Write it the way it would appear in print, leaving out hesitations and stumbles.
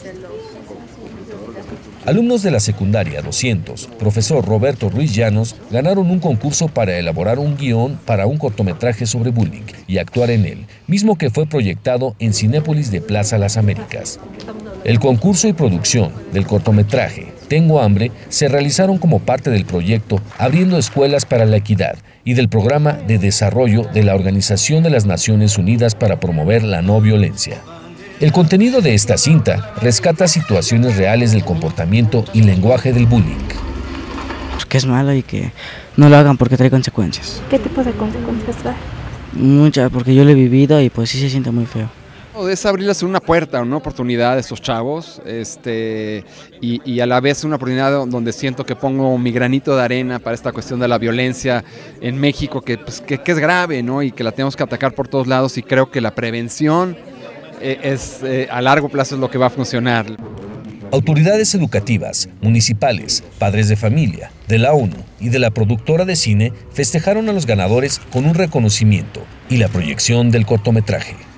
Alumnos de la secundaria 200, profesor Roberto Ruiz Llanos, ganaron un concurso para elaborar un guión para un cortometraje sobre bullying y actuar en él, mismo que fue proyectado en Cinépolis de Plaza Las Américas. El concurso y producción del cortometraje Tengo Hambre se realizaron como parte del proyecto Abriendo Escuelas para la Equidad y del Programa de Desarrollo de la Organización de las Naciones Unidas para promover la no violencia. El contenido de esta cinta rescata situaciones reales del comportamiento y lenguaje del bullying. Que es malo y que no lo hagan porque trae consecuencias. ¿Qué tipo de consecuencias trae? Muchas, porque yo lo he vivido y pues sí se siente muy feo. Es abrirles una puerta, una oportunidad a estos chavos y a la vez una oportunidad donde siento que pongo mi granito de arena para esta cuestión de la violencia en México, que es grave, ¿no? Y que la tenemos que atacar por todos lados, y creo que la prevención a largo plazo es lo que va a funcionar. Autoridades educativas, municipales, padres de familia, de la ONU y de la productora de cine festejaron a los ganadores con un reconocimiento y la proyección del cortometraje.